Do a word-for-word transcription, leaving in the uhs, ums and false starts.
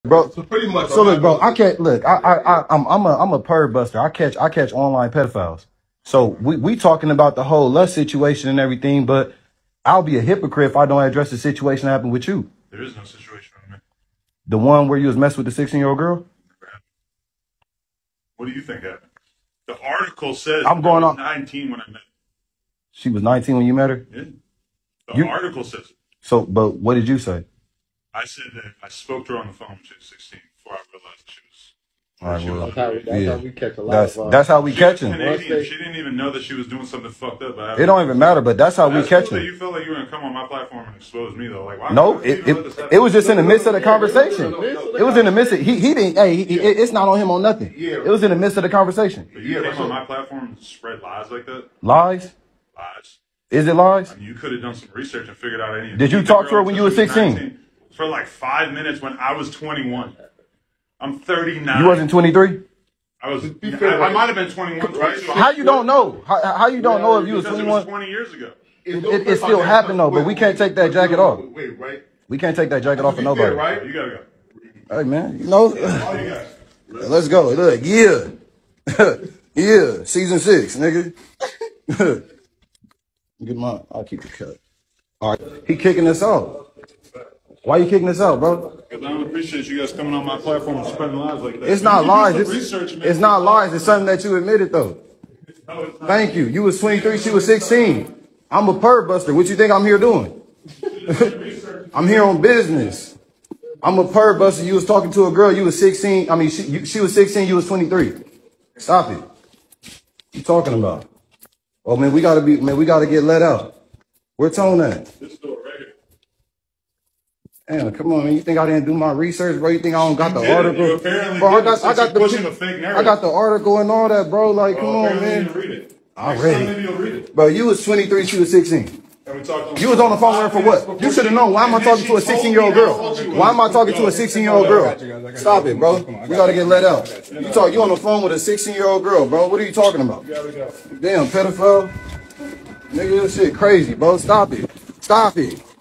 Bro, so pretty much. So look, bro, I can't look. I, I, I, I'm, I'm a, I'm a perv buster. I catch, I catch online pedophiles. So we, we talking about the whole lust situation and everything, but I'll be a hypocrite if I don't address the situation that happened with you. There is no situation with me. The one where you was messing with the sixteen year old girl. What do you think happened? The article says I'm going on nineteen when I met her. She was nineteen when you met her. Yeah. The you, article says it. So, but what did you say? I said that I spoke to her on the phone when she was sixteen before I realized she was. All right, well, that's how, that's yeah. how we catch a lot that's, of uh, that's how we catch him. Canadian. She didn't even know that she was doing something fucked up. It don't even matter, but that's how that's we catch cool him. You feel like you were gonna come on my platform and expose me though? Like, why? No, it it, it was just in the midst of the conversation. It was in the midst of he he didn't. Hey, he, it, it's not on him on nothing. It was in the midst of the conversation. But you came on my platform and spread lies like that. Lies. Lies. Is it lies? I mean, you could have done some research and figured out any. Did you talk to her when you were sixteen? For like five minutes when I was twenty-one. I'm thirty-nine. You wasn't twenty-three? I was. I, I might have been twenty-one. Right? How you don't know? How, how you don't know if you was twenty-one? It was twenty years ago. It, it, it still happened though, but we can't take that jacket off. Wait, right? We can't take that jacket off for nobody. Right? You gotta go. Hey man, you know. Let's go. Look, yeah, yeah. Season six, nigga. Get my. I'll keep the cut. All right. He kicking us out. Why you kicking us out, bro? Because I don't appreciate you guys coming on my platform and spreading lies like that. It's not lies. It's, it's not lies. It's something that you admitted, though. No, Thank you. You was twenty-three. She was sixteen. I'm a perv buster. What you think I'm here doing? I'm here on business. I'm a perv buster. You was talking to a girl. You was sixteen. I mean, she, you, she was sixteen. You was twenty-three. Stop it. What you talking about? Oh, man, we got to be, man, we got to get let out. Where Tone at? Damn, come on, man. You think I didn't do my research, bro? You think I don't got the article? Bro, I got, I got the, I got the article and all that, bro. Like, come on, man. I read it. Bro, you was twenty-three, she was sixteen. You was on the phone with her for what? You should have known. Why am I talking to a sixteen-year-old girl? Why am I talking to a sixteen-year-old girl? Stop it, bro. We got to get let out. You talk, you on the phone with a sixteen-year-old girl, bro. What are you talking about? Damn, pedophile. Nigga, this shit crazy, bro. Stop it. Stop it.